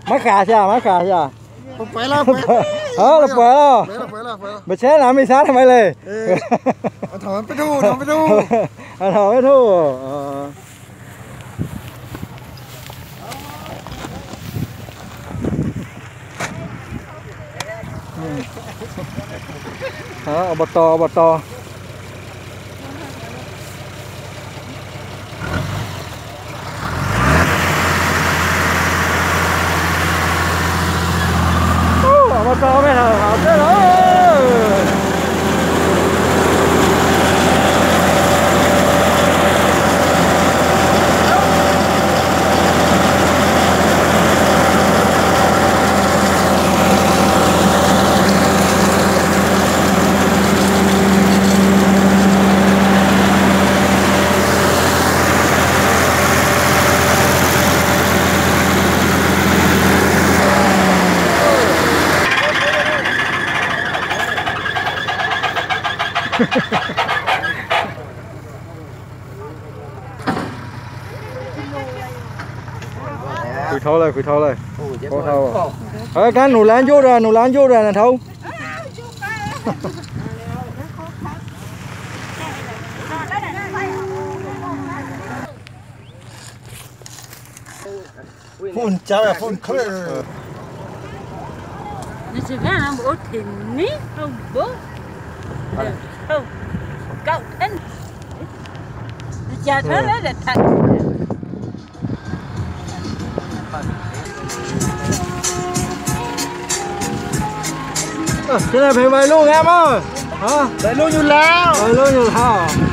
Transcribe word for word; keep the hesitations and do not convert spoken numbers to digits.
Mắc khả chưa, mắc khả chưa? Phải là phải. Ờ, là phải đó. Phải là phải là. Mà chế làm gì sao thì mày lề. Thằng phải thu, thằng phải thu. Anh thằng phải thu. Đó, bật to, bật to. Bật to mới thở hào thế đó. Quỳ thâu lên, quỳ thâu lên. Có thâu. Ờ, cái nụ lán vô rồi, nụ lán vô rồi là thâu. Phun cháu là phun khơi. Nó chỉ ra là một thìn ní không bố. Không. Cậu thân. Chả thế lấy là thật. Cái này phải vậy luôn em ơi. Hả? Vậy luôn như lao. Vậy luôn như lao.